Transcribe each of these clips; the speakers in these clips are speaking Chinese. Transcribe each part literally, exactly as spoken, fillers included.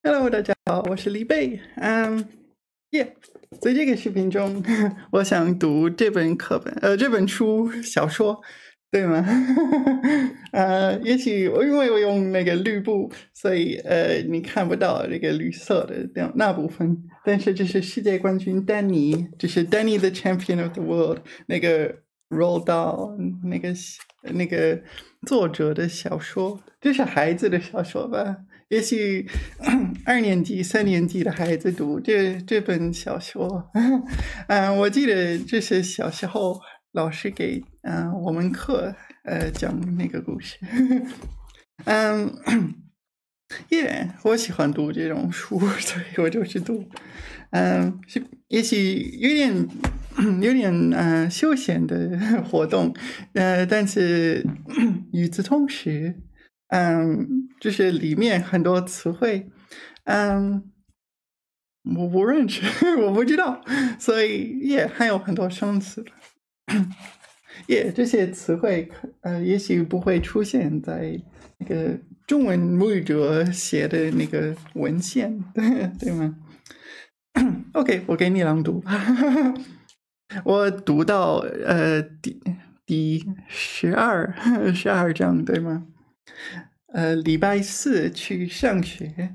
Hello，大家好，我是李贝。嗯，耶，在这个视频中，我想读这本课本，呃，这本书小说，对吗？呃，也许我因为我用那个绿布，所以呃，你看不到这个绿色的那那部分。但是这是世界冠军丹尼，这是 Danny the Champion of the World 那个 Roald Dahl 那个那个作者的小说，这是孩子的小说吧？也许二年级、三年级的孩子读这这本小说，嗯，我记得这是小时候老师给嗯、呃、我们课呃讲那个故事，嗯，耶，我喜欢读这种书，所以我就去读，嗯，是也许有点有点呃休闲的活动，呃，但是与此同时。嗯，就是里面很多词汇，嗯，我不认识，我不知道，所以也还有很多生词，也这些词汇，呃，也许不会出现在那个中文母语者写的那个文献，对对吗？OK，我给你朗读，我读到呃第第十二十二章，对吗？呃，礼拜四去上学，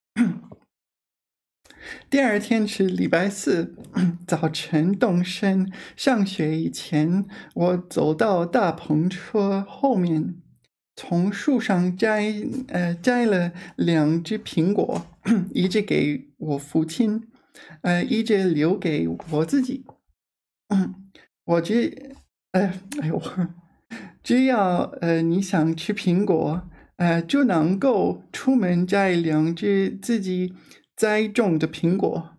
第二天是礼拜四早晨动身。上学以前，我走到大篷车后面，从树上摘呃摘了两只苹果，一只给我父亲，呃，一只留给我自己。我只呃哎呦，只要呃你想吃苹果。呃，就能够出门摘两只自己栽种的苹果。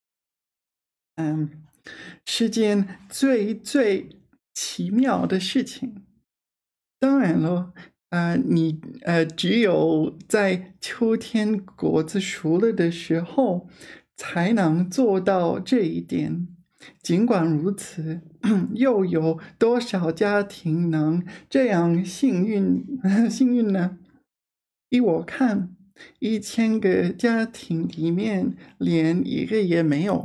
嗯，世间最最奇妙的事情。当然了，呃，你呃，只有在秋天果子熟了的时候，才能做到这一点。尽管如此，又有多少家庭能这样幸运幸运呢？依我看，一千个家庭里面连一个也没有。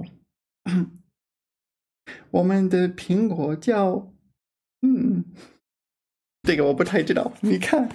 我们的苹果叫……嗯，这个我不太知道。你看，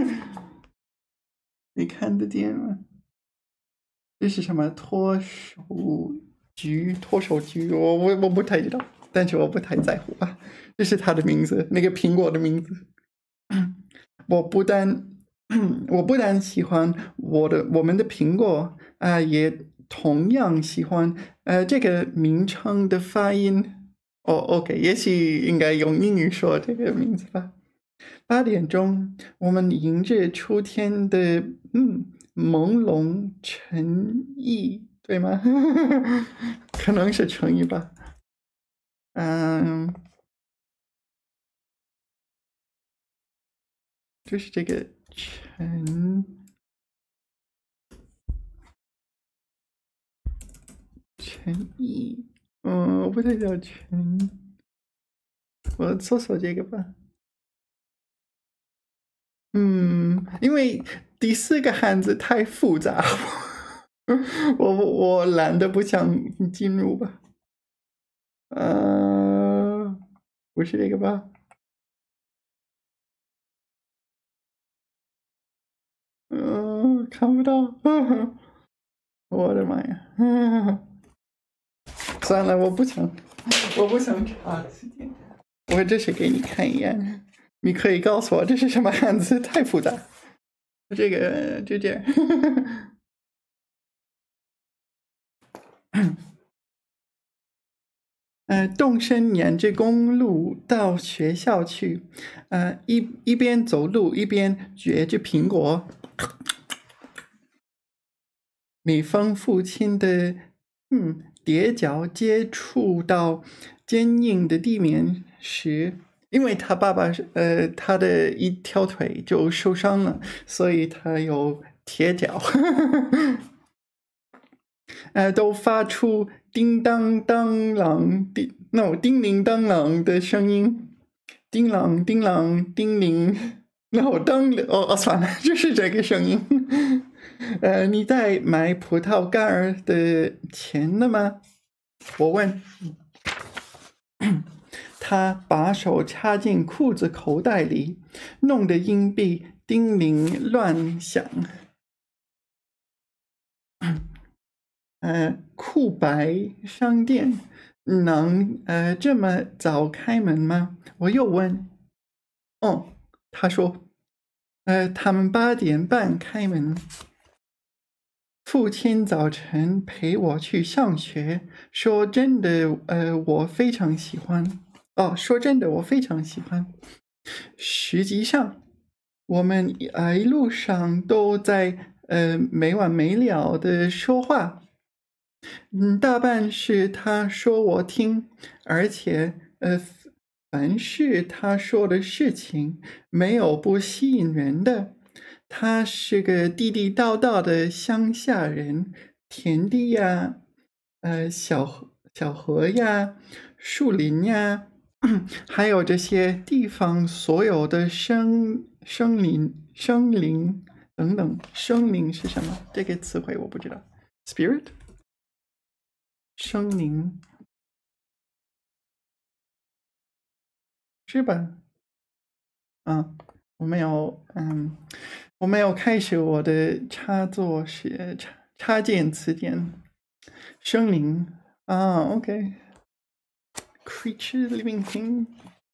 你看得见吗？这是什么脱手菊？脱手菊，我我我不太知道，但是我不太在乎吧。这是它的名字，那个苹果的名字。我不但我不但喜欢我的我们的苹果啊、呃，也同样喜欢呃这个名称的发音。哦 ，OK， 也许应该用英语说这个名字吧。八点钟，我们迎着秋天的嗯朦胧晨意，对吗？可能是晨意吧。嗯，就是这个晨晨意，嗯，我不太知道晨，我搜索这个吧。嗯，因为第四个汉字太复杂，我我懒得不想进入吧。呃，不是这个吧？嗯、呃，看不到。我的妈呀！算了，我不想，我不想查时间。我这是给你看一眼，你可以告诉我这是什么汉字？太复杂。这个就这样。呃，动身沿着公路到学校去，呃，一一边走路一边嚼着苹果。每逢父亲的嗯踮脚接触到坚硬的地面时，因为他爸爸呃他的一条腿就受伤了，所以他有铁脚。呃，都发出叮当当啷叮，no 叮铃当啷的声音，叮啷叮啷叮铃，然后当哦哦算了，就是这个声音。 呃，你在买葡萄干儿的钱了吗？我问。他把手插进裤子口袋里，弄得硬币叮铃乱响。呃，酷白商店能呃这么早开门吗？我又问。哦，他说，呃，他们八点半开门。父亲早晨陪我去上学，说真的，呃，我非常喜欢。哦，说真的，我非常喜欢。实际上，我们呃一路上都在呃没完没了的说话。嗯，大半是他说我听，而且呃，凡是他说的事情，没有不吸引人的。他是个地地道道的乡下人，田地呀，呃，小河小河呀，树林呀，还有这些地方所有的生生灵、生灵等等。生灵是什么？这个词汇我不知道。Spirit。生灵是吧？啊，我没有，嗯，我没有开始我的插座是插插件词典。生灵啊 ，OK。Creature, living thing。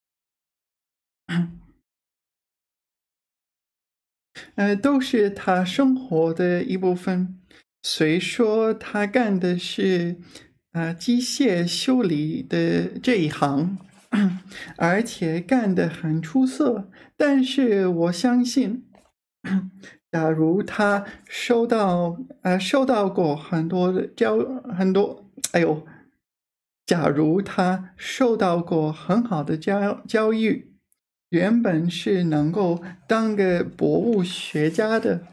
呃，都是他生活的一部分。虽说他干的是啊、机械修理的这一行，而且干得很出色，但是我相信，假如他收到呃收到过很多的教很多，哎呦，假如他受到过很好的教教育，原本是能够当个博物学家的。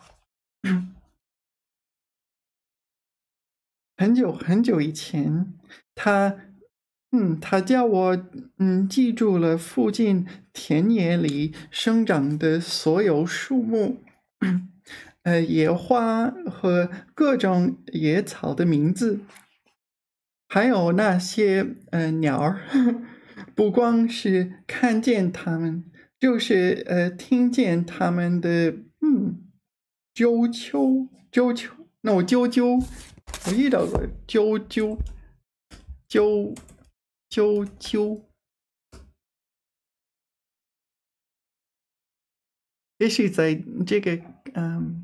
很久很久以前，他，嗯，他叫我，嗯，记住了附近田野里生长的所有树木，呃，野花和各种野草的名字，还有那些呃鸟儿。不光是看见它们，就是呃听见它们的嗯啾啾啾啾，那我啾啾。我遇到过啾啾啾啾啾，也许在这个嗯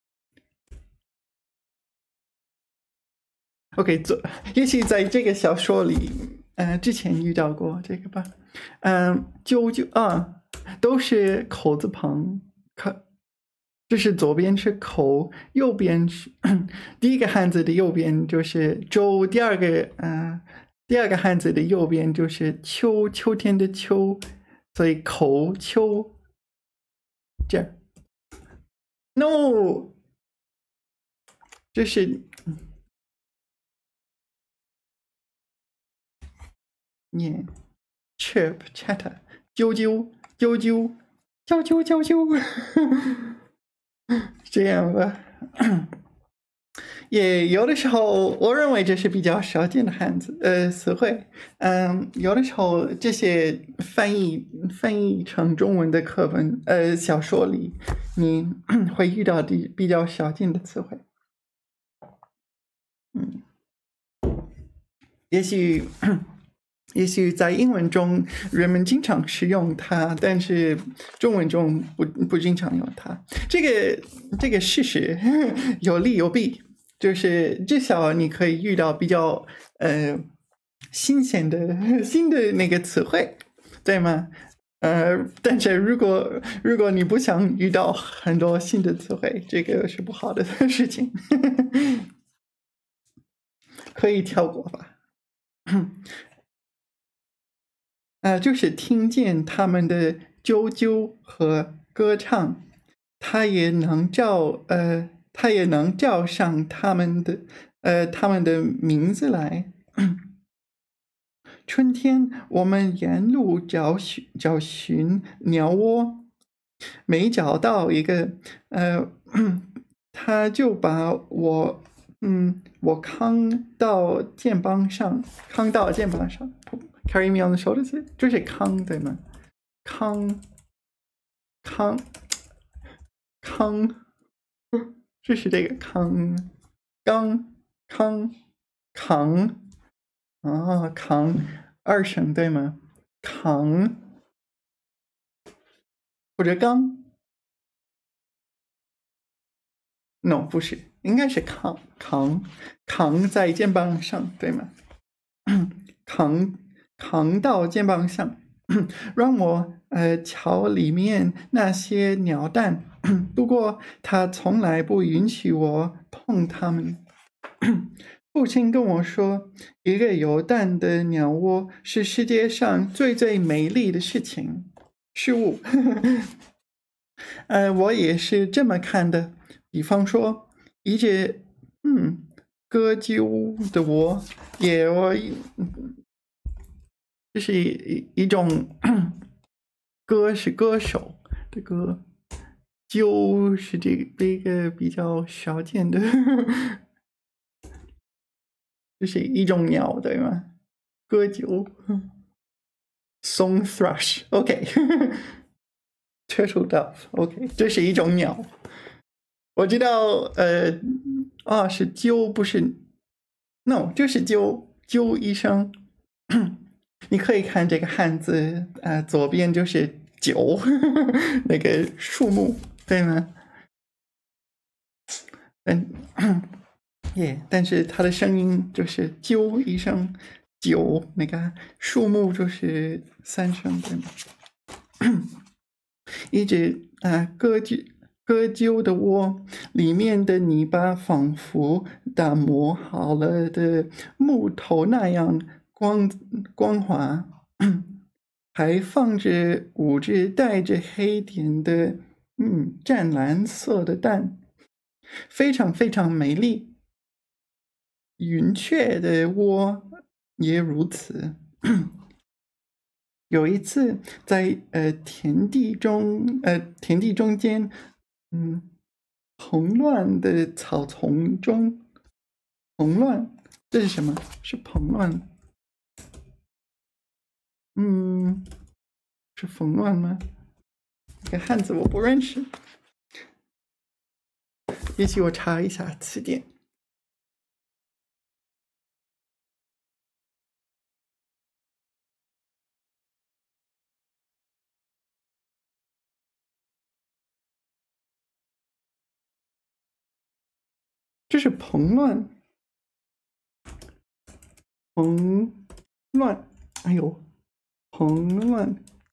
，OK，做也许在这个小说里，呃，之前遇到过这个吧。嗯，啾啾啊，都是口字旁，口，就是左边是口，右边是第一个汉字的右边就是周，第二个呃，第二个汉字的右边就是秋，秋天的秋，所以口秋。这样 ，no，这是念 chirp chatter，啾啾啾啾啾啾啾啾，这样吧。也有的时候，我认为这是比较少见的汉字，呃，词汇。嗯，有的时候这些翻译翻译成中文的课本，呃，小说里，你会遇到的比较少见的词汇。嗯，也许。也许在英文中人们经常使用它，但是中文中不不经常用它。这个这个事实有利有弊，就是至少你可以遇到比较呃新鲜的新的那个词汇，对吗？呃，但是如果如果你不想遇到很多新的词汇，这个是不好的事情，可以跳过吧。呃，就是听见他们的啾啾和歌唱，他也能叫呃，他也能叫上他们的呃他们的名字来。春天，我们沿路找寻找寻鸟窝，没找到一个，呃， 他就把我，嗯，我扛到肩膀上，扛到肩膀上 ，carry me on the shoulders， 就是扛对吗？扛，扛，扛，就是这个扛，刚，扛，扛，啊，扛，二声对吗？扛，或者刚 ，no 不是，应该是扛，扛，扛在肩膀上对吗？扛扛到肩膀上，让我呃瞧里面那些鸟蛋，不过他从来不允许我碰它们。父亲跟我说，一个有蛋的鸟窝是世界上最最美丽的事情事物。呃，我也是这么看的。比方说，一只嗯歌鸠的窝，也我。这是一一种歌是歌手的歌，鸠是这个这个比较少见的，这是一种鸟对吗？歌鸠 ，song thrush，OK，turtle dove，OK，这是一种鸟。我知道，呃，啊，是鸠，不是 ，no，就是鸠，鸠医生。你可以看这个汉字，呃，左边就是九，那个树木，对吗？嗯，耶，但是它的声音就是啾一声，九，那个树木就是三声，对吗？一只啊，歌鸠歌鸠的窝里面的泥巴仿佛打磨好了的木头那样光光滑。还放着五只带着黑点的，嗯，湛蓝色的蛋，非常非常美丽。云雀的窝也如此。有一次在呃田地中，呃田地中间，嗯，蓬乱的草丛中，蓬乱，这是什么？是蓬乱。嗯，是蓬乱吗？这个汉字我不认识，也许我查一下词典。这是蓬乱，蓬乱，哎呦，蓬乱，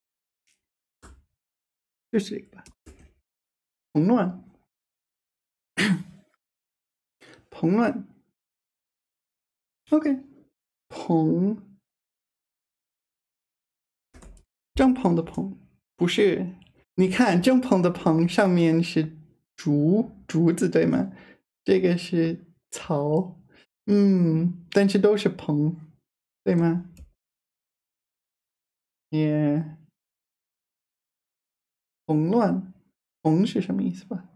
就是这个吧，蓬乱，蓬乱 ，OK，蓬，帐篷的篷，不是，你看帐篷的篷上面是竹竹子对吗？这个是草，嗯，但是都是蓬，对吗？也蓬乱，蓬是什么意思吧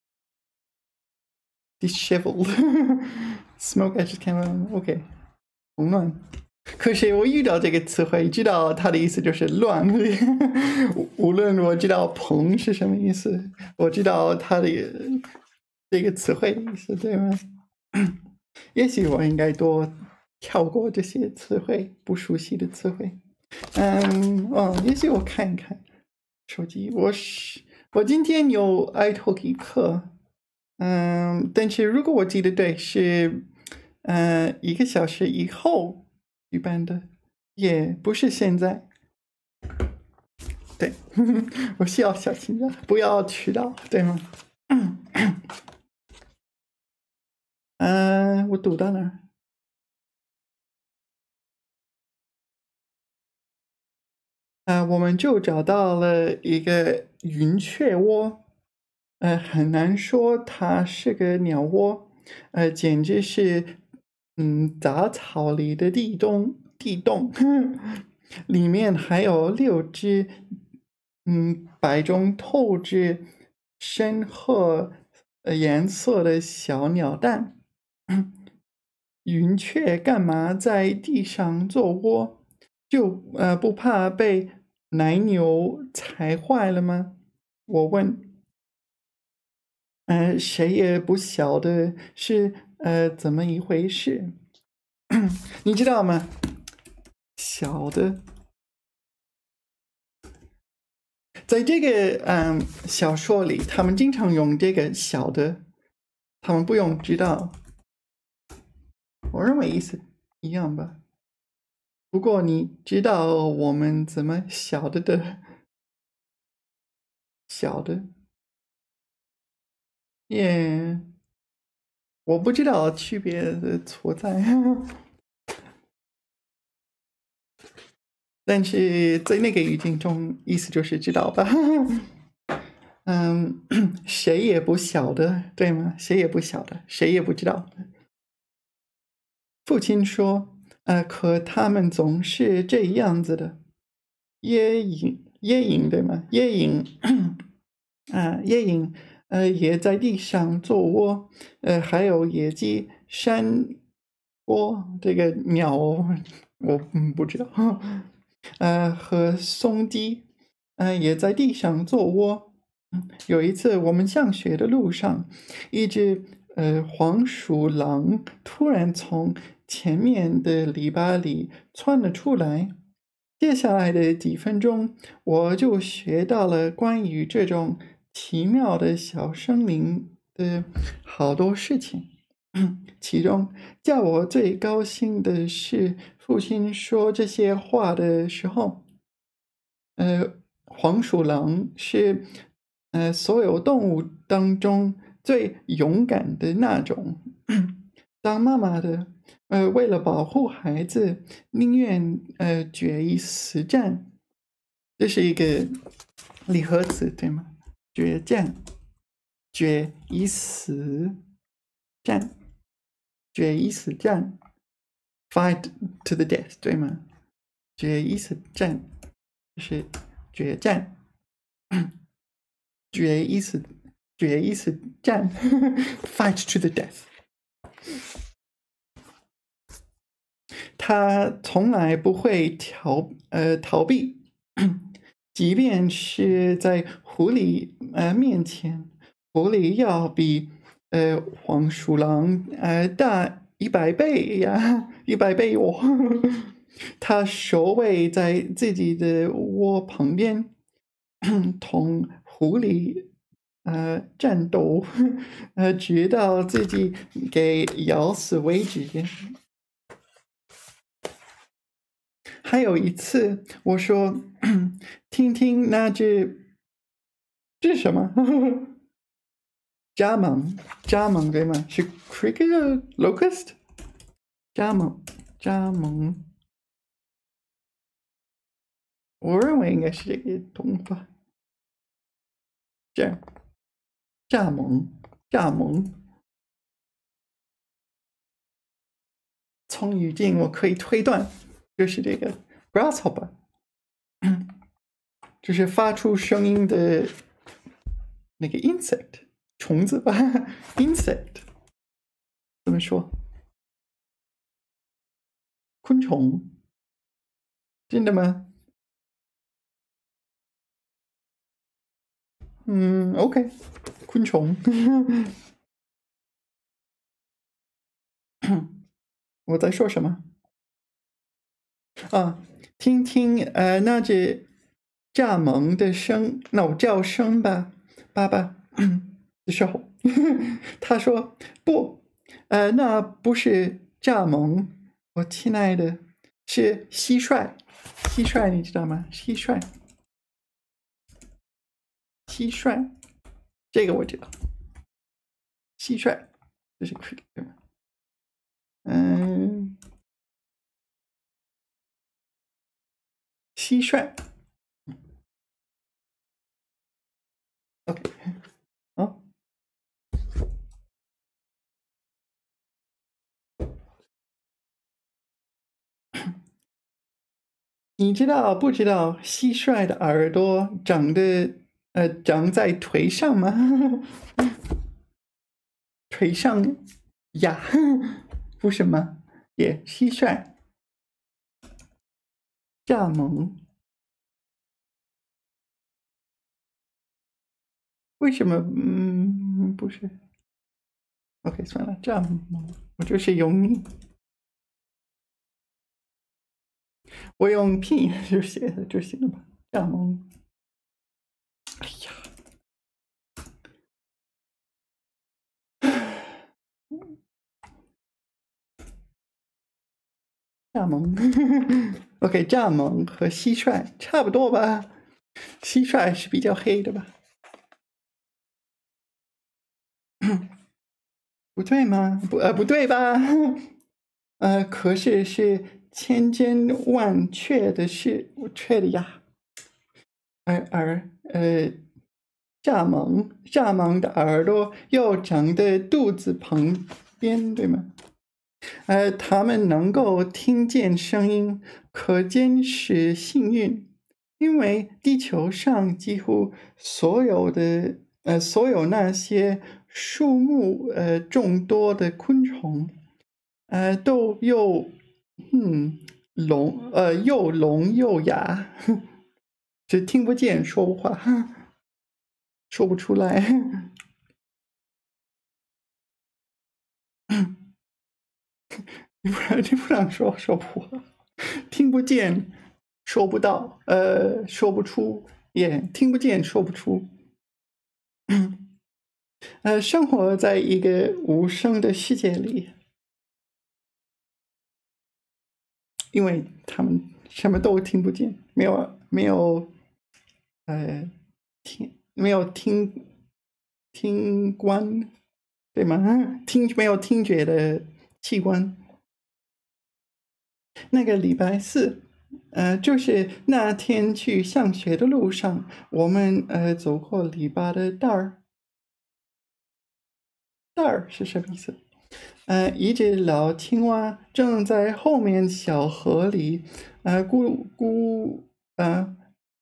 ？disheveled smoke ashes came out. OK， 蓬乱。可是我遇到这个词汇，知道它的意思就是乱。无论我知道蓬是什么意思，我知道它的这个词汇的意思，对吗？也许我应该多跳过这些词汇，不熟悉的词汇。嗯，哦，也许我看一看手机。我是我今天有 iTalki 课。嗯，但是如果我记得对，是呃一个小时以后举办的，也不是现在。对，我需要小心的，不要迟到，对吗？嗯、呃，我读到哪儿？啊、呃，我们就找到了一个云雀窝。呃，很难说它是个鸟窝，呃，简直是，嗯，杂草里的地洞，地洞，里面还有六只，嗯，白中透着深褐呃颜色的小鸟蛋。云雀干嘛在地上做窝？就呃不怕被奶牛踩坏了吗？我问。呃，谁也不晓得是呃怎么一回事。你知道吗？小的，在这个嗯小说里，他们经常用这个小的，他们不用知道。我认为意思一样吧。不过你知道我们怎么晓得的？晓得？耶、我不知道区别的所在。但是在那个语境中，意思就是知道吧。嗯，谁也不晓得，对吗？谁也不晓得，谁也不知道。父亲说：“呃，可他们总是这样子的。椰影，椰影对吗？椰影，啊，椰影，呃，也在地上做窝，呃，还有野鸡、山窝，这个鸟，我嗯不知道，呃，和松鸡，呃，也在地上做窝。有一次，我们上学的路上，一只呃黄鼠狼突然从前面的篱笆里窜了出来。接下来的几分钟，我就学到了关于这种奇妙的小生灵的好多事情。其中，叫我最高兴的是，父亲说这些话的时候，呃，黄鼠狼是呃所有动物当中最勇敢的那种。当妈妈的，呃，为了保护孩子，宁愿呃决一死战。这是一个离合词，对吗？决战，决一死战，决一死战 ，fight to the death，对吗？决一死战就是决战。决一死，决一死战，fight to the death。他从来不会逃呃逃避，即便是在狐狸呃面前，狐狸要比呃黄鼠狼呃大一百倍呀，一百倍哦。他守卫在自己的窝旁边，同狐狸呃战斗，呃直到自己给咬死为止。还有一次，我说：“听听那只，这是什么？蚱蜢，蚱蜢对吗？是 cricket locust？ 蚱蜢，蚱蜢，我认为应该是这个动法。这样，蚱蜢，蚱蜢。从语境我可以推断，就是这个 grasshopper，就是发出声音的那个 insect。”虫子吧 ，insect 怎么说？昆虫？真的吗？嗯 ，OK，昆虫。我在说什么？啊，听听呃那只蚱蜢的声，那叫声吧，爸爸的时候，他说不，呃，那不是蚱蜢，我亲爱的，是蟋蟀，蟋蟀你知道吗？蟋蟀，蟋蟀，这个我知道，蟋蟀，这是 cricket 对吗？嗯，蟋蟀。OK，好。你知道不知道蟋蟀的耳朵长得呃长在腿上吗？ 垂上牙，不是吗？也蟋蟀，蚱蜢，为什么？嗯，不是。OK， 算了，蚱蜢，我就是用你，我用拼音就写的就行了吧？蚱蜢，哎呀。蚱蜢，OK， 蚱蜢和蟋蟀差不多吧？蟋蟀是比较黑的吧？不对吗？不呃不对吧？呃，可是是千真万确的是确的呀。而而呃，蚱蜢蚱蜢的耳朵又长在肚子旁边，对吗？呃，它们能够听见声音，可见是幸运，因为地球上几乎所有的呃所有那些树木呃众多的昆虫，呃都又嗯聋呃又聋又哑，只听不见说不话，说不出来。你不让你不让说说不话，听不见，说不到，呃，说不出，也听不见，说不出。呃，生活在一个无声的世界里，因为他们什么都听不见，没有没有，呃，听没有听听官，对吗？听没有听觉的器官。那个礼拜四，呃，就是那天去上学的路上，我们呃走过篱笆的道儿。道儿是什么意思？呃，一只老青蛙正在后面小河里，呃，咕咕，呃，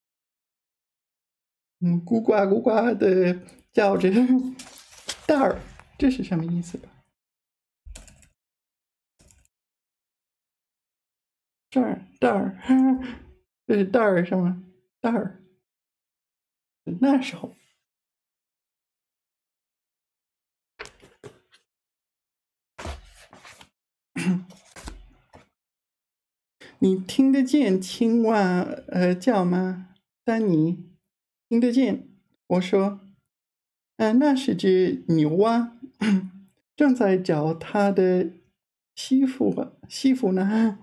嗯，咕呱咕呱的叫着。道儿，这是什么意思吧？这儿，道儿，这是道儿是吗？道儿，那时候。你听得见青蛙呃叫吗？丹尼，听得见？我说，呃，那是只牛蛙，正在找它的媳妇吧？媳妇呢？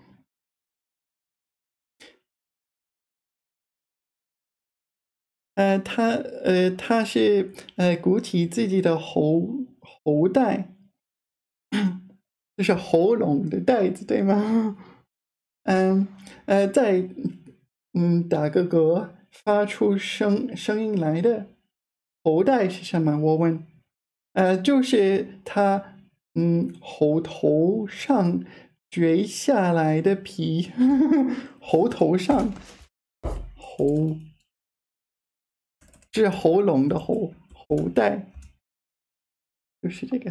呃，它呃，它是呃鼓起自己的喉喉带，就是喉咙的带子，对吗？嗯呃，在嗯打个嗝，发出声声音来的。喉带是什么？我问。呃，就是他嗯喉头上垂下来的皮，喉头上喉，这是喉咙的喉，喉带就是这个。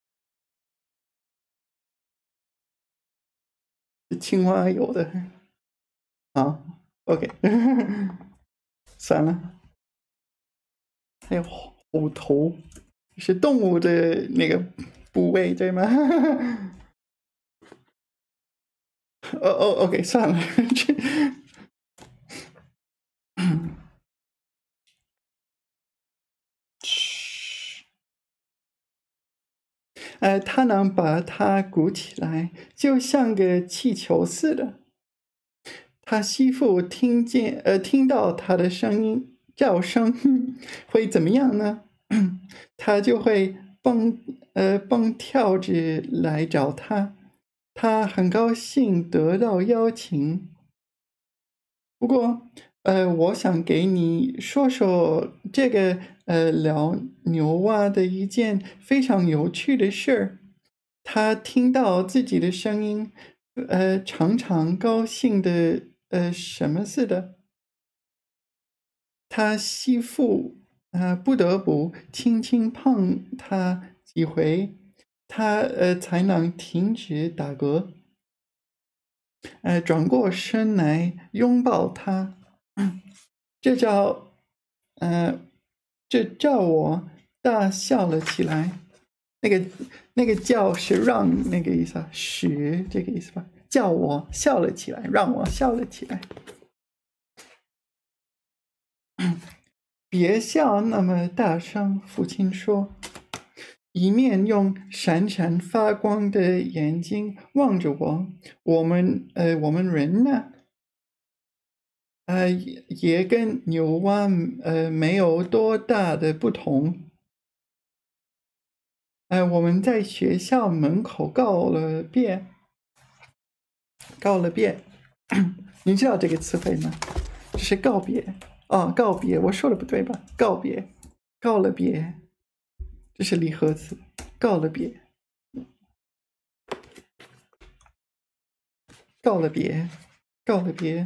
青蛙有的啊，OK，算了。还有喉头，是动物的那个部位对吗？哦哦，OK，算了，这。呃，他能把它鼓起来，就像个气球似的。他媳妇听见，呃，听到他的声音叫声，会怎么样呢？他就会蹦，呃，蹦跳着来找他。他很高兴得到邀请。不过，呃，我想给你说说这个呃老牛蛙的一件非常有趣的事儿。他听到自己的声音，呃，常常高兴的，呃，什么似的。他媳妇，呃，不得不轻轻碰他几回， 他呃才能停止打嗝。呃，转过身来拥抱他，这叫呃，这叫我大笑了起来。那个那个叫是让那个意思啊，使这个意思吧，叫我笑了起来，让我笑了起来。别笑那么大声，父亲说，一面用闪闪发光的眼睛望着我。我们呃，我们人呢？呃，也跟牛蛙呃没有多大的不同。呃，我们在学校门口告了别，告了别。你知道这个词汇吗？这是告别哦，告别，我说的不对吧？告别，告了别，这是离合词，告了别，告了别，告了别。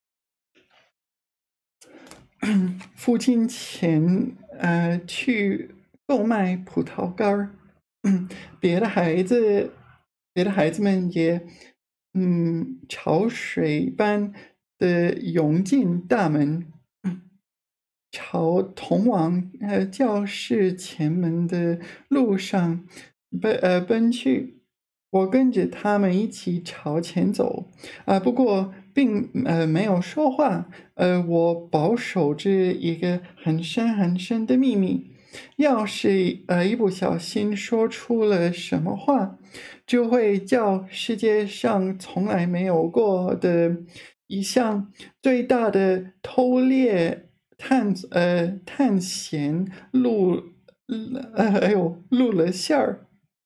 父亲前呃去购买葡萄干儿。别的孩子，别的孩子们也，嗯，潮水般的涌进大门，朝通往呃教室前门的路上奔呃奔去。我跟着他们一起朝前走，啊、不过并呃没有说话。呃，我保守着一个很深很深的秘密。要是呃一不小心说出了什么话，就会叫世界上从来没有过的一项最大的偷猎探呃探险露呃哎呦露了馅儿。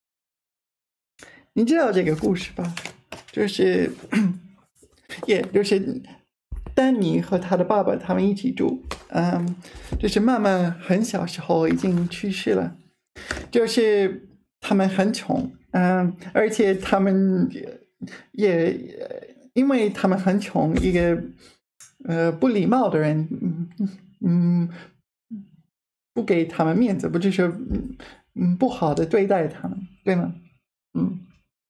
你知道这个故事吧？就是也就是丹尼和他的爸爸他们一起住。嗯，就是妈妈很小时候已经去世了，就是他们很穷，嗯，而且他们也因为他们很穷，一个呃不礼貌的人，嗯嗯，不给他们面子，不就是嗯嗯不好的对待他们，对吗？嗯。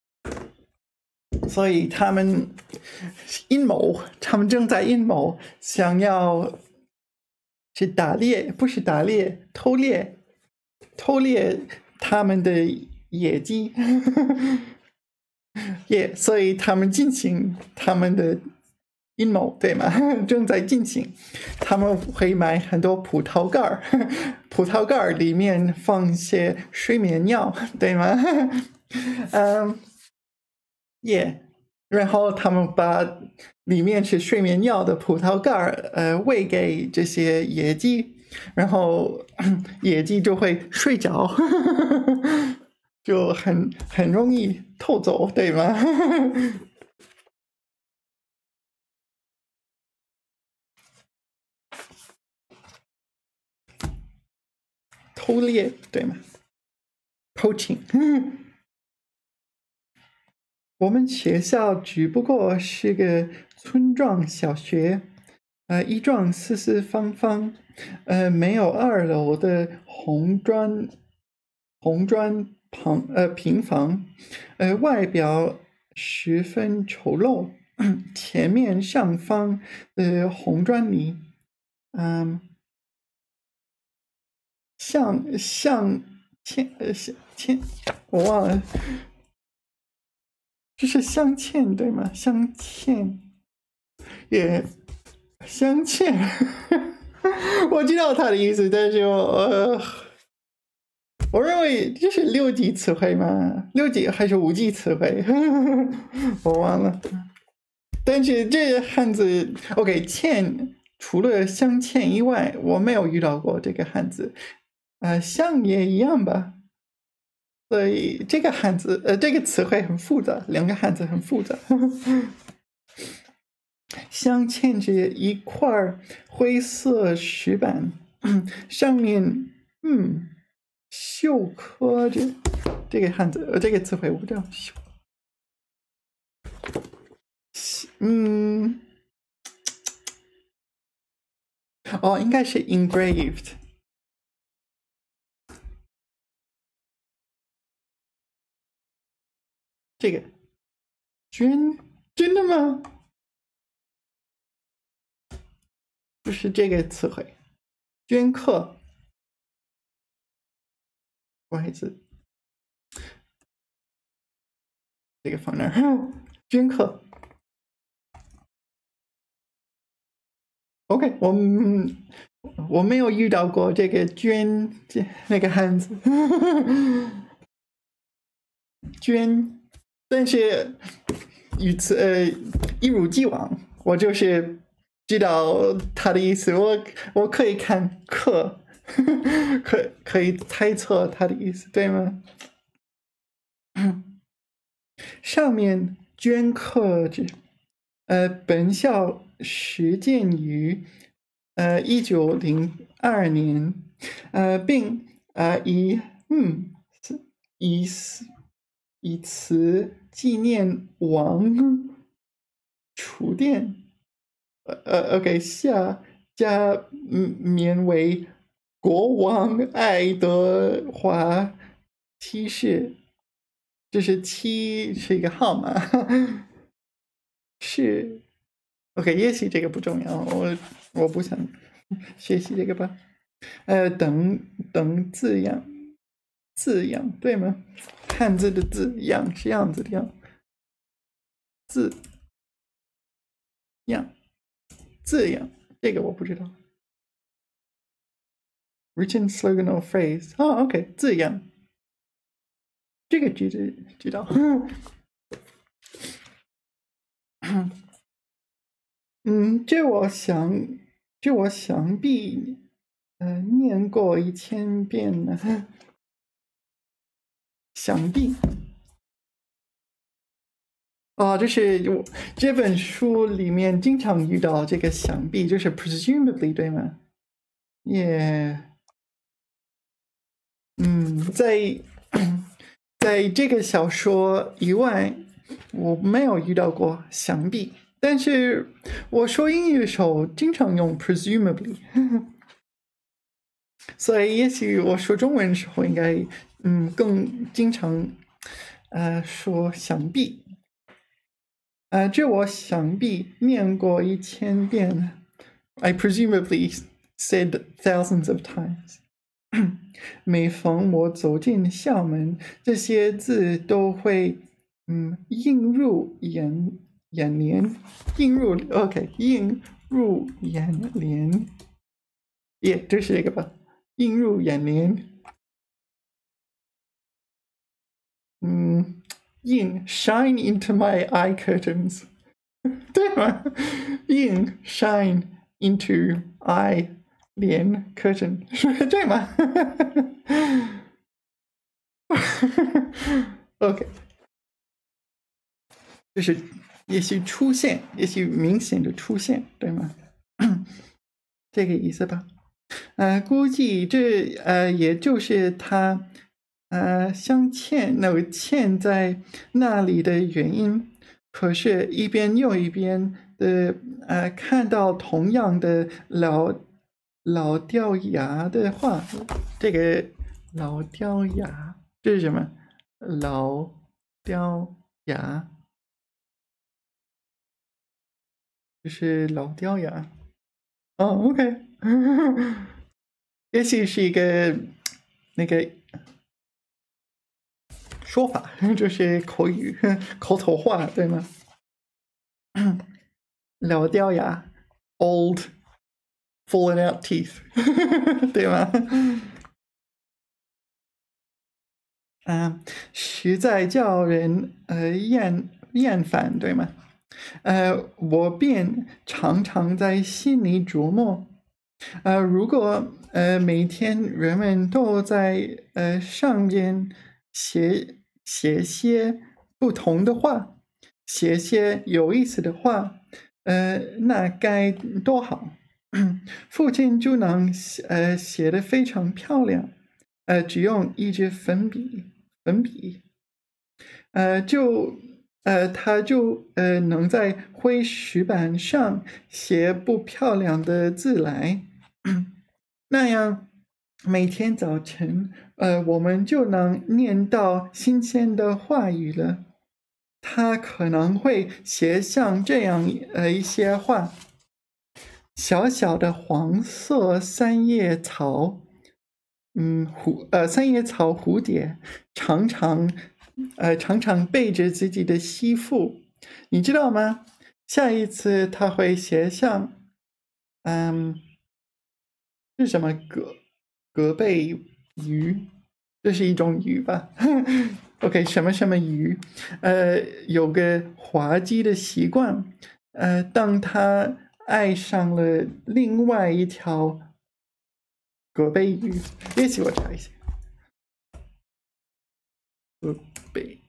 所以他们阴谋，他们正在阴谋，想要去打猎，不是打猎，偷猎，偷猎他们的野鸡，也，所以他们进行他们的阴谋，对吗？正在进行，他们会买很多葡萄干儿，葡萄干儿里面放些睡眠药，对吗？嗯，耶。然后他们把里面是睡眠药的葡萄干儿，呃，喂给这些野鸡，然后野鸡就会睡着，就很很容易偷走，对吗？偷猎，对吗 ？Poaching。我们学校只不过是个村庄小学，呃，一幢四四方方，呃，没有二楼的红砖红砖旁呃平房，呃，外表十分丑陋。前面上方的红砖里，嗯，像像欠呃像欠，我忘了。这是镶嵌对吗？镶嵌也镶嵌，我知道他的意思，但是我、呃、我认为这是六级词汇吗？六级还是五级词汇？我忘了。但是这汉字 OK 嵌除了镶嵌以外，我没有遇到过这个汉字。呃，像也一样吧。所以这个汉字，呃，这个词汇很复杂，两个汉字很复杂，镶嵌着一块灰色石板，上面嗯绣刻着这个汉字，呃，这个词汇我不知道，嗯，哦，应该是 engraved。 这个捐，真的吗？就是这个词汇，镌刻。不好意思，这个放那儿。镌刻。OK， 我我没有遇到过这个捐那个汉字，捐，但是与此呃一如既往，我就是知道它的意思，我我可以看刻，可可以猜测它的意思，对吗？上面镌刻着，呃，本校始建于呃一九零二年，呃，并呃以嗯以以此纪念王储殿，呃呃 OK 下加冕为国王爱德华七世。这是七是一个号码，是 OK， 也许这个不重要，我我不想学习这个吧。呃，等等字样，字样对吗？汉字的字样是样子的样，字样字样，这个我不知道。Written slogan or phrase， 哦 OK， 字样，这个句子知道。嗯，这我想，这我想必，呃，念过一千遍了。想必，哦，这是我这本书里面经常遇到这个想必，就是 presumably 对吗？也，嗯，在在这个小说以外，我没有遇到过想必。但是我说英语的时候经常用 presumably， 所以也许我说中文的时候应该嗯更经常呃说想必，呃这我想必念过一千遍 ，I presumably said thousands of times 。每逢我走进校门，这些字都会嗯映入眼眼帘，映入 OK， 映入眼帘，耶，这是一个吧？映入眼帘，嗯，映 shine into my eye curtains， 对吗？映 shine into eye 帘 curtain， 对吗？OK， 就是也许出现，也许明显的出现，对吗？这个意思吧。呃，估计这呃，也就是他呃镶嵌那个嵌在那里的原因。可是，一边又一边的呃，看到同样的老老掉牙的话，这个老掉牙这是什么？老掉牙就是老掉牙。哦 ，OK，也许是一个那个说法，就是口语、口头话，对吗？老掉牙 ，old fallen out teeth， 对吗？啊，实在叫人呃厌厌烦，对吗？呃，我便常常在心里琢磨，呃，如果呃每天人们都在呃上边写写些不同的话，写些有意思的话，呃，那该多好！父亲就能呃写得非常漂亮，呃，只用一支粉笔，粉笔，呃，就呃他就呃能在灰石板上写不漂亮的字来。那样，每天早晨，呃，我们就能念到新鲜的话语了。 他可能会写像这样呃一些话：小小的黄色三叶草，嗯，蝴呃三叶草蝴蝶常常呃常常背着自己的媳妇，你知道吗？下一次他会写像，嗯，是什么葛葛贝鱼？这是一种鱼吧？OK，什么什么鱼？呃，有个滑稽的习惯，呃，当他爱上了另外一条葛贝鱼，也许我查一下，葛贝。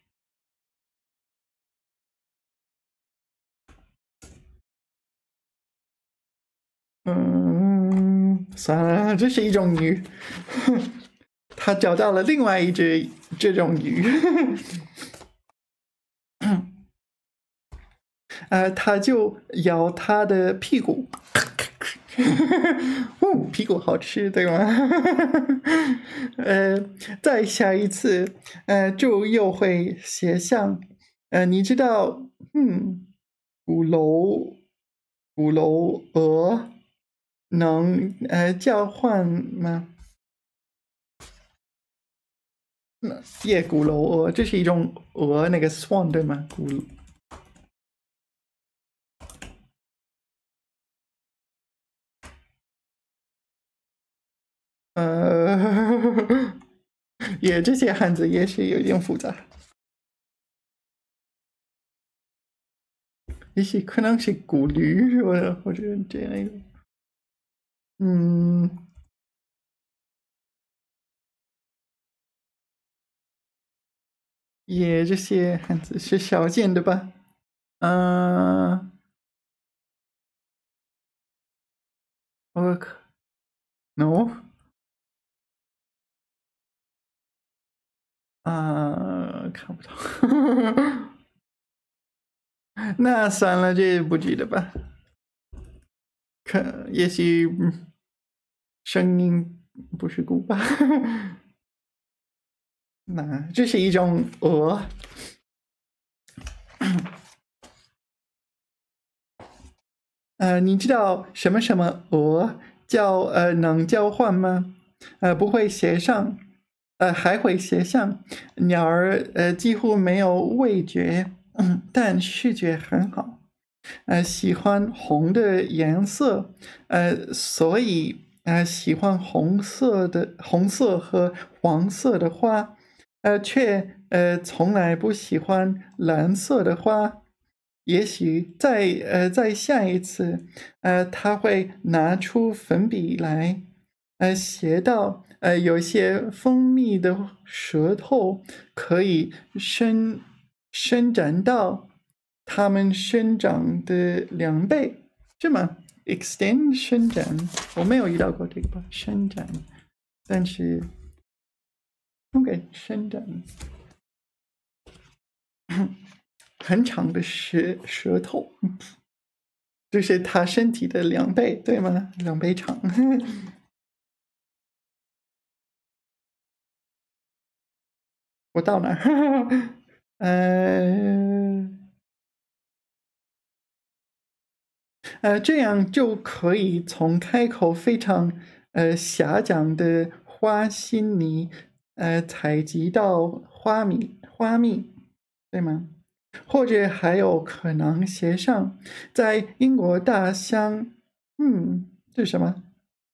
嗯，算了，这是一种鱼。他找到了另外一只这种鱼。呃，他就咬他的屁股，哦，屁股好吃，对吗？呃，再下一次，呃，就又会写像，呃，你知道，嗯，鼓楼，鼓楼鹅能呃交换吗？夜鼓楼鹅，这是一种鹅，那个 swan 对吗？鼓。呃，也这些汉字也是有点复杂，也许可能是古驴或者或者这样一种，嗯，也这些汉字是少见的吧？嗯、我可 no 啊、看不到，那算了，这不记得吧？可也许声音不是鼓吧？那这是一种鹅。呃，你知道什么什么鹅叫呃能交换吗？呃，不会协上，呃还会协上。鸟儿呃几乎没有味觉，嗯，但视觉很好。呃，喜欢红的颜色，呃，所以呃喜欢红色的红色和黄色的花，呃，却呃从来不喜欢蓝色的花。也许在呃在下一次，呃他会拿出粉笔来，呃写到呃有些蜂蜜的舌头可以伸伸展到它们生长的两倍，是吗？extend 伸展，我没有遇到过这个吧？伸展，但是 OK 伸展。很长的舌舌头，就是他身体的两倍，对吗？两倍长。我到哪儿？呃呃，这样就可以从开口非常呃狭长的花心里呃采集到花蜜，花蜜，对吗？或者还有可能写上在英国大乡，嗯，这是什么？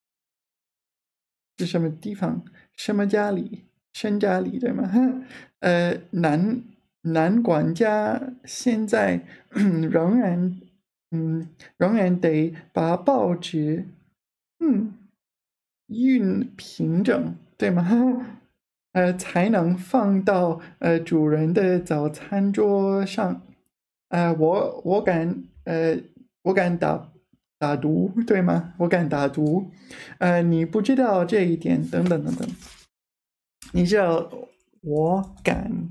是什么地方？什么家里？申家里对吗？呃，男男管家现在仍然，嗯，仍然得把报纸，嗯，熨平整，对吗？呃，才能放到呃主人的早餐桌上。呃，我我敢呃，我敢打打赌，对吗？我敢打赌，呃，你不知道这一点，等等等等，你知道我敢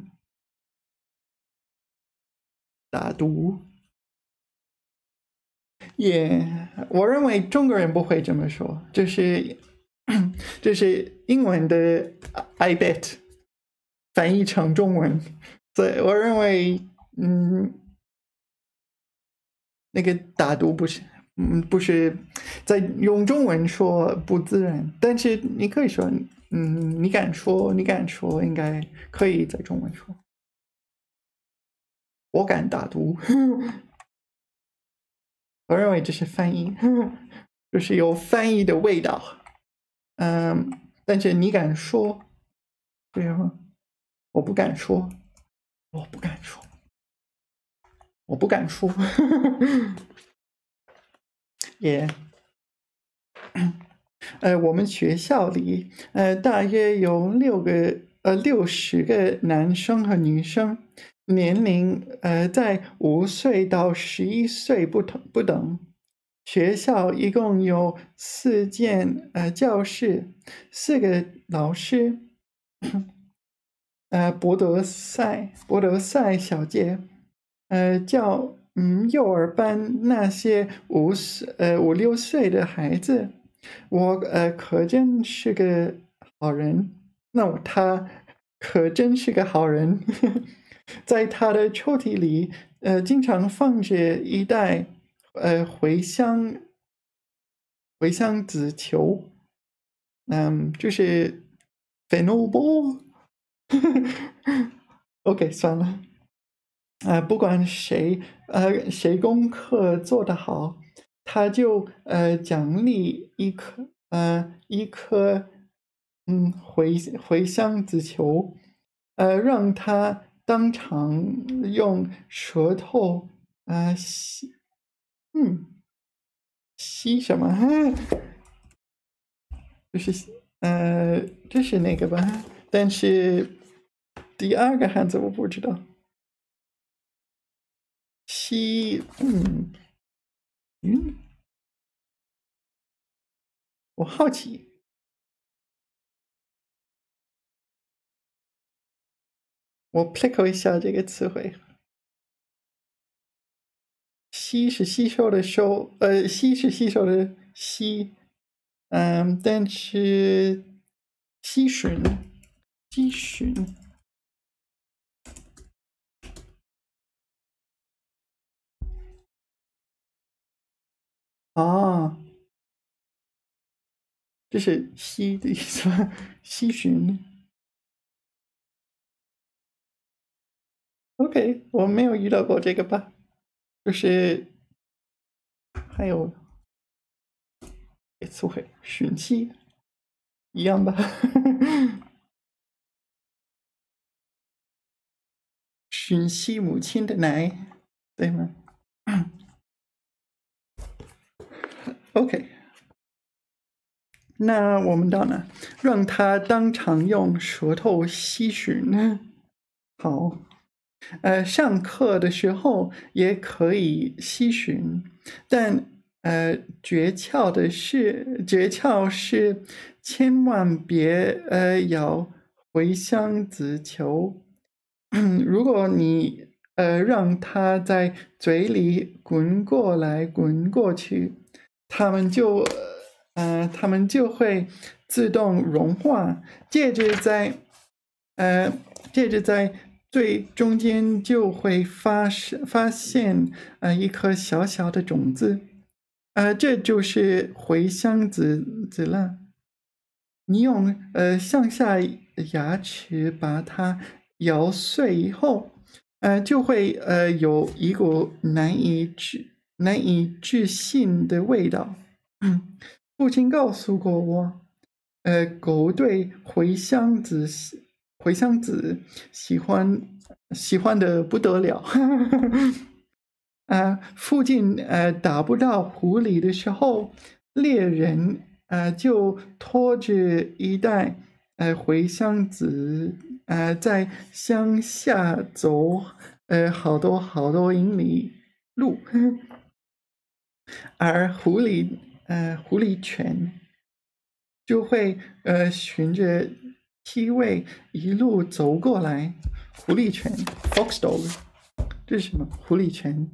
打赌，也，我认为中国人不会这么说，就是这是英文的 I bet 翻译成中文，所以我认为嗯，那个打读不是，嗯，不是在用中文说不自然，但是你可以说，嗯，你敢说，你敢说，应该可以在中文说。我敢打读，我认为这是翻译，就是有翻译的味道。嗯，但是你敢说，对啊，我不敢说，我不敢说，我不敢说，也。呃，我们学校里，呃，大约有六个，呃，六十个男生和女生，年龄，呃，在五岁到十一岁不同不等。学校一共有四间，呃，教室，四个老师，呃，博德赛，博德赛小姐，呃，教，嗯，幼儿班那些五岁，呃，五六岁的孩子。我呃可真是个好人，那他可真是个好人，在他的抽屉里，呃，经常放着一袋呃茴香茴香籽球，嗯，就是 fennel ball。OK，算了，呃，不管谁呃谁功课做得好，他就呃奖励一颗呃一颗嗯茴茴香籽球，呃让他当场用舌头呃吸嗯吸什么？就是呃这是那个吧？但是第二个汉字我不知道。吸嗯嗯，我好奇。我 click 一下这个词汇，吸是吸收的收，呃，吸是吸收的吸，嗯，但是吸吮，吸吮啊，这是吸的意思吗？吸吮，OK，我没有遇到过这个吧，就是还有词汇吮吸一样吧。吮吸母亲的奶，对吗？OK，那我们到哪？让他当场用舌头吸吮。好，呃，上课的时候也可以吸吮，但呃，诀窍的是，诀窍是千万别呃咬茴香籽球。如果你呃让它在嘴里滚过来滚过去，它们就呃它们就会自动融化，接着在呃接着在最中间就会发发现呃一颗小小的种子，呃这就是茴香籽籽了。你用呃向下牙齿把它咬碎以后，呃就会呃有一股难以置难以置信的味道。嗯，父亲告诉过我，呃，狗对茴香籽茴香籽喜欢喜欢的不得了。呃，附近呃打不到狐狸的时候，猎人呃就拖着一袋呃茴香籽，呃在乡下走呃好多好多英里路，而狐狸呃狐狸犬就会呃循着气味一路走过来。狐狸犬 （fox dog） 这是什么？狐狸犬。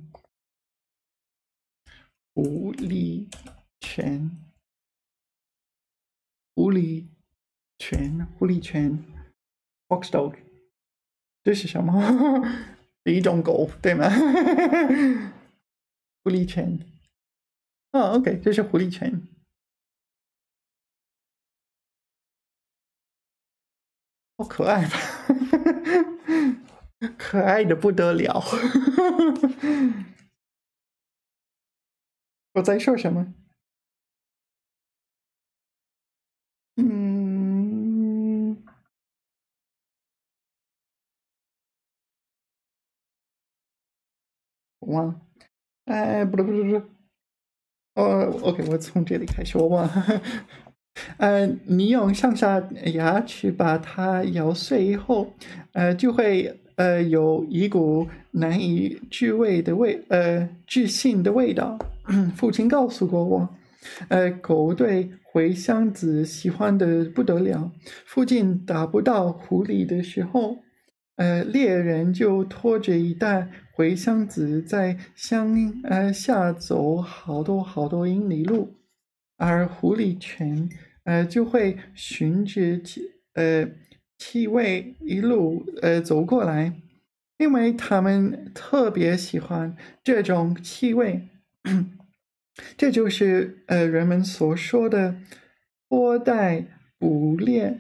狐狸犬，狐狸犬，狐狸犬 （fox dog），这是什么？ 的一种狗，对吗？狐狸犬。哦 ，OK， 这是狐狸犬。好可爱吧？可爱的不得了。我在说什么？嗯，我忘了。哎，不对不对不对。哦，OK，我从这里开始，我忘了。呃，你用上下牙齿把它咬碎以后，呃，就会呃有一股难以置味的味，呃，置信的味道。父亲告诉过我，呃，狗对茴香籽喜欢的不得了。附近打不到狐狸的时候，呃，猎人就拖着一袋茴香籽在乡呃下走好多好多英里路。而狐狸犬，呃，就会循着气呃气味一路呃走过来，因为它们特别喜欢这种气味。这就是呃人们所说的拖带捕猎。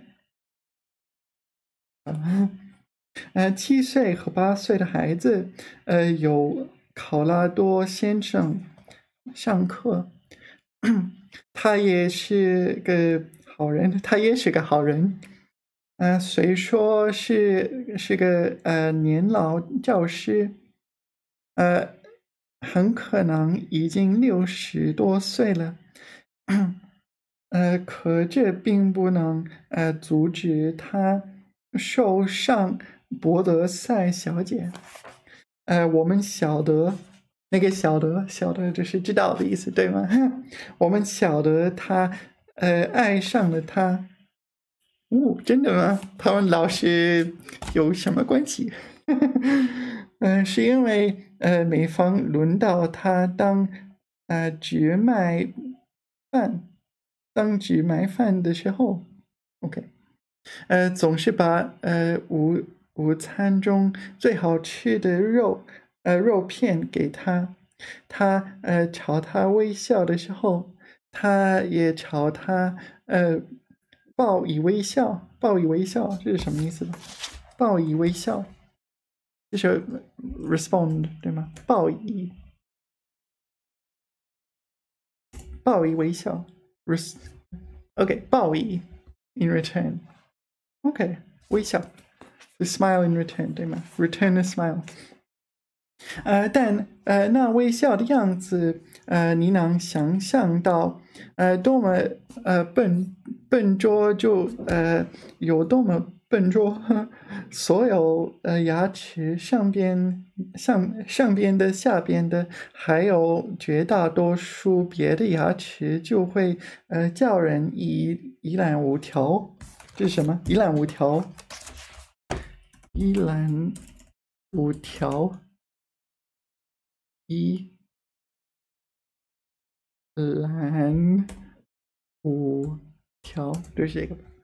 呃，七岁和八岁的孩子，呃，有考拉多先生上课。他也是个好人，他也是个好人。呃，虽说是是个呃年老教师，呃，很可能已经六十多岁了。呃，可这并不能呃阻止他受上博德赛小姐。呃，我们晓得那个晓得晓得就是知道的意思，对吗？我们晓得他呃爱上了他。哦，真的吗？他们老是有什么关系？嗯、呃，是因为呃，每逢轮到他当呃只卖饭、当只卖饭的时候，OK，呃，总是把呃午午餐中最好吃的肉呃肉片给他。他呃朝他微笑的时候，他也朝他呃报以微笑。报以微笑这是什么意思呢？报以微笑就是 respond 对吗？报以报以微笑 res OK 报以 in return OK 微笑 the smile in return 对吗？ return a smile。呃，但呃，那微笑的样子，呃，你能想象到，呃，多么呃笨笨拙就呃有多么笨拙，所有呃牙齿上边上上边的、下边的，还有绝大多数别的牙齿就会呃叫人一一览无条。这是什么？一览无条，一览无条。一览五条，就是这个吧。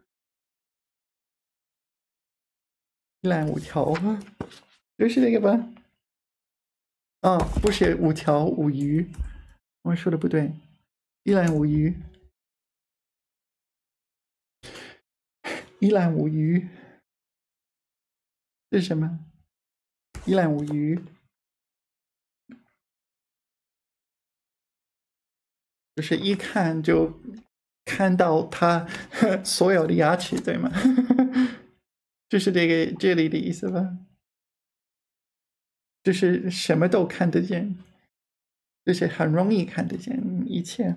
一览五条，就是这个吧。啊，不是五条五鱼，我说的不对。一览无余，一览无余，这是什么？一览无余，就是一看就看到他所有的牙齿，对吗？就是这个这里的意思吧？就是什么都看得见，就是很容易看得见一切。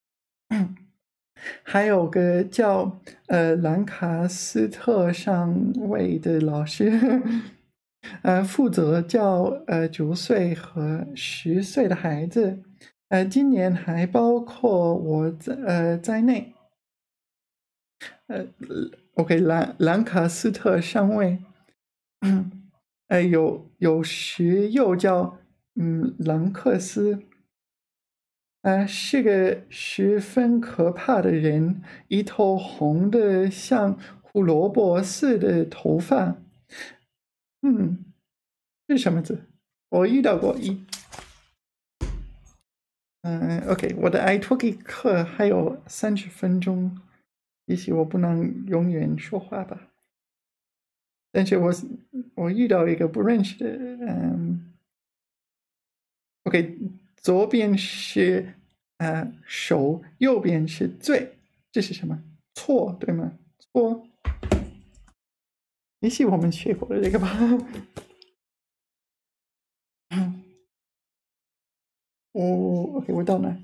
还有个叫呃兰卡斯特上尉的老师，呃，负责教呃九岁和十岁的孩子，呃，今年还包括我在呃在内。呃，OK，兰兰卡斯特上尉，呃，有有时又叫嗯兰克斯。呃，是个十分可怕的人，一头红的像胡萝卜似的头发。嗯， 这是什么字？我遇到过一。嗯 ，OK， 我的 iTalki 课还有三十分钟，也许我不能永远说话吧。但是我我遇到一个不认识的，嗯 ，OK， 左边是呃手，右边是罪，这是什么？错，对吗？错。也许我们学过这个吧。我 OK，我到哪？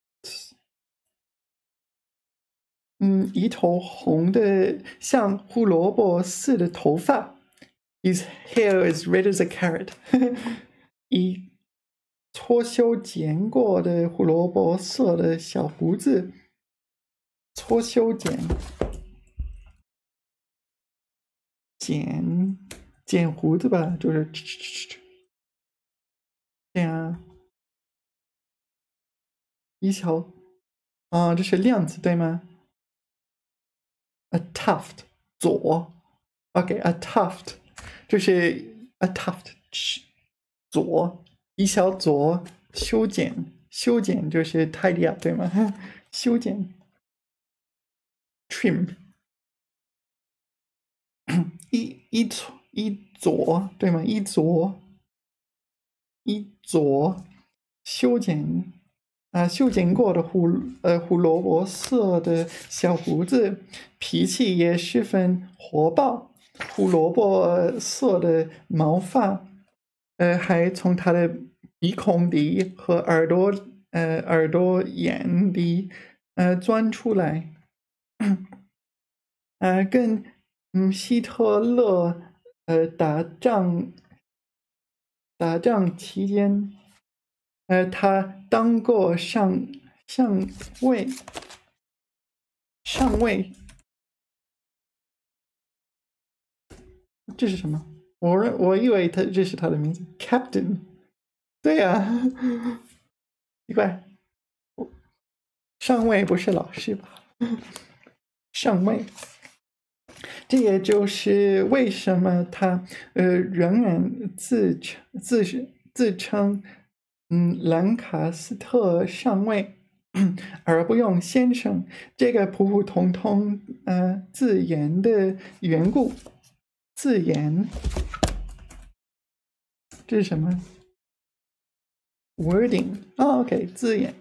嗯，一头红的像胡萝卜似的头发。His hair is red as a carrot 一搓修剪过的胡萝卜色的小胡子。搓修剪剪剪胡子吧，就是这样。一小啊，这是量词对吗？A tuft 左 ，OK，a tuft 就是 a tuft 左一小撮修剪修剪就是 tidy up 对吗？修剪 trim 一一撮一撮对吗？一撮一撮修剪啊，修剪过的胡呃胡萝卜色的小胡子，脾气也十分火爆。胡萝卜色的毛发，呃，还从他的鼻孔里和耳朵呃耳朵眼里呃钻出来。呃，跟嗯希特勒呃打仗打仗期间，呃，他当过上上尉，上尉，这是什么？我认我以为他这是他的名字，Captain。对呀、啊，奇怪，上尉不是老师吧？上尉，这也就是为什么他呃仍然自称自自称嗯兰卡斯特上尉。而不用先生这个普普通通呃字眼的缘故。字眼，这是什么 ？wording 哦 OK， 字眼。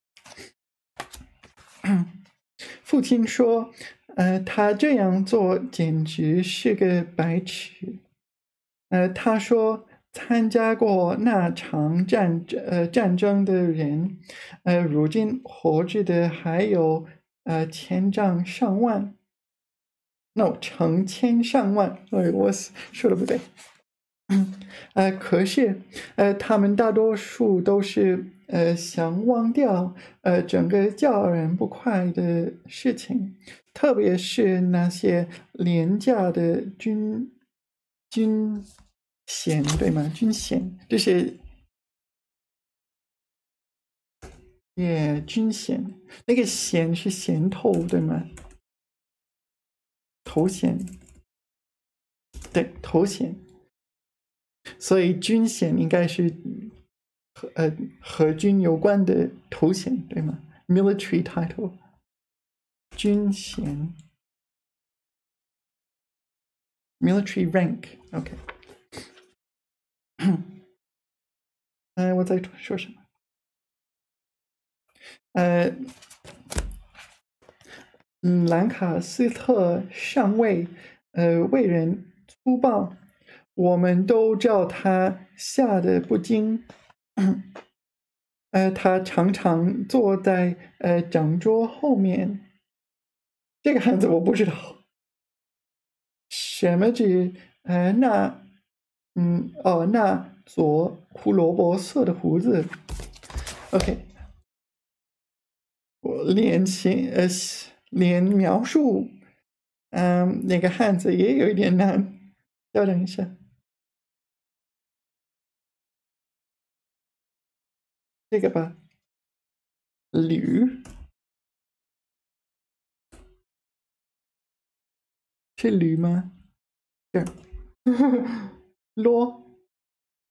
父亲说：“呃，他这样做简直是个白痴。”呃，他说，参加过那场战呃战争的人，呃，如今活着的还有呃千丈上万。no， 成千上万。哎，我说的不对。呃，可是，呃，他们大多数都是呃想忘掉呃整个叫人不快的事情，特别是那些廉价的军军衔，对吗？军衔，这是也军衔，那个衔是衔头，对吗？头衔，对，头衔。所以军衔应该是和呃和军有关的头衔，对吗 ？Military title， 军衔 ，military rank，OK。嗯，我在说什么？呃，嗯，兰卡斯特上尉，呃，为人粗暴，我们都叫他吓得不轻。呃，他常常坐在呃讲桌后面。这个汉字我不知道。什么字？呃，那，嗯，哦，那撮胡萝卜色的胡子。OK，我连写呃连描述，嗯，那个汉字也有一点难。稍等一下，这个吧，驴是驴吗？这儿，啰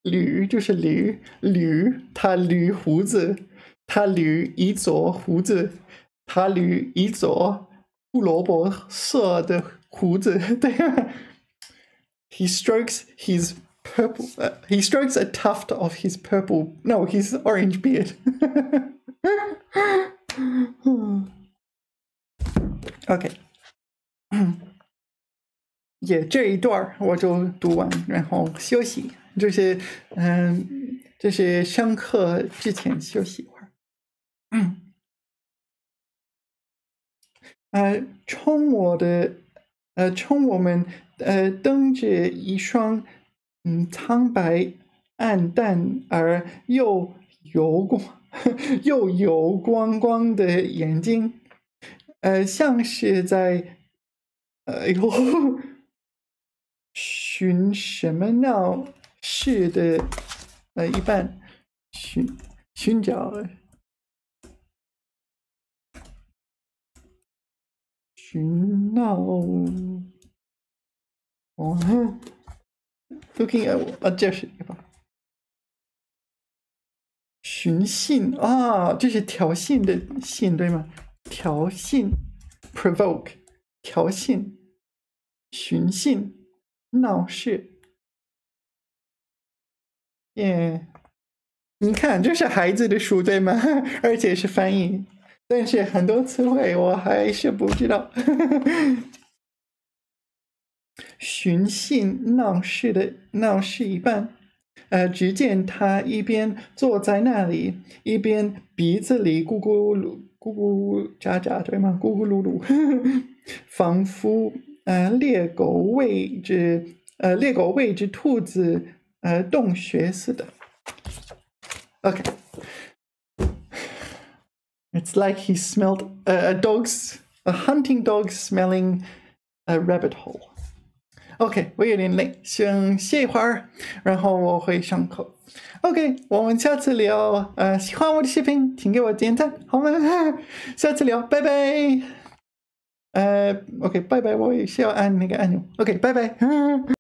捋就是驴，驴，他捋胡子，他捋一撮胡子，他捋一撮胡萝卜色的胡子，对吧 ？He strokes his purple. Uh, he strokes a tuft of his purple. No, his orange beard. OK， 也、yeah, 这一段我就读完，然后休息。就是嗯，就是上课之前休息一会儿。嗯，呃，冲我的，呃，冲我们，呃，蹬着一双，嗯，苍白、暗淡而又油光、又油光光的眼睛，呃，像是在，呃呦，寻什么闹事的，呃，一般寻寻找。寻闹，哦 ，looking at 啊，这是一个寻衅啊，这是挑衅的衅对吗？挑衅 ，provoke， 挑衅，寻衅，闹事，耶、yeah ！你看，这是孩子的书对吗？而且是翻译，但是很多词汇我还是不知道。寻衅闹事的闹事一半，呃，只见他一边坐在那里，一边鼻子里咕咕噜咕咕喳喳，对吗？咕咕噜噜，仿佛呃猎狗喂着呃猎狗喂着兔子呃洞穴似的。OK。It's like he smelled a, a dog's a hunting dog smelling a rabbit hole. OK， 我有点累，想歇一会儿，然后我会上课。OK， 我们下次聊。呃，喜欢我的视频，请给我点赞，好吗？下次聊，拜拜。呃 ，OK， 拜拜，我也是要按那个按钮。OK， 拜拜。